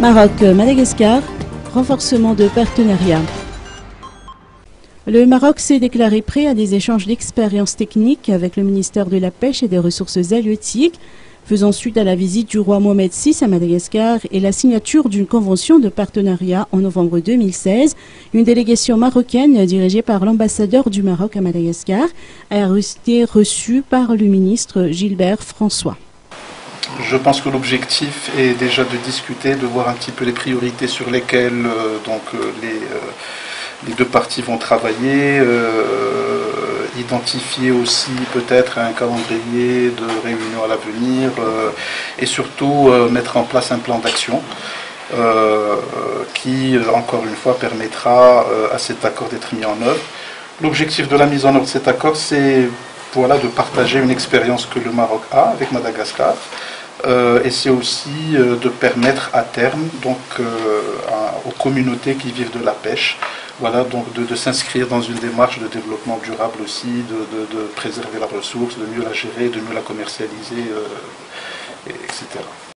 Maroc-Madagascar, renforcement de partenariat. Le Maroc s'est déclaré prêt à des échanges d'expériences techniques avec le ministère de la Pêche et des Ressources halieutiques, faisant suite à la visite du roi Mohamed VI à Madagascar et la signature d'une convention de partenariat en novembre 2016. Une délégation marocaine dirigée par l'ambassadeur du Maroc à Madagascar a été reçue par le ministre Gilbert François. Je pense que l'objectif est déjà de discuter, de voir un petit peu les priorités sur lesquelles les deux parties vont travailler, identifier aussi peut-être un calendrier de réunions à l'avenir et surtout mettre en place un plan d'action qui, encore une fois, permettra à cet accord d'être mis en œuvre. L'objectif de la mise en œuvre de cet accord, c'est de partager une expérience que le Maroc a avec Madagascar. Et c'est aussi de permettre à terme aux communautés qui vivent de la pêche de s'inscrire dans une démarche de développement durable aussi, de préserver la ressource, de mieux la gérer, de mieux la commercialiser, etc.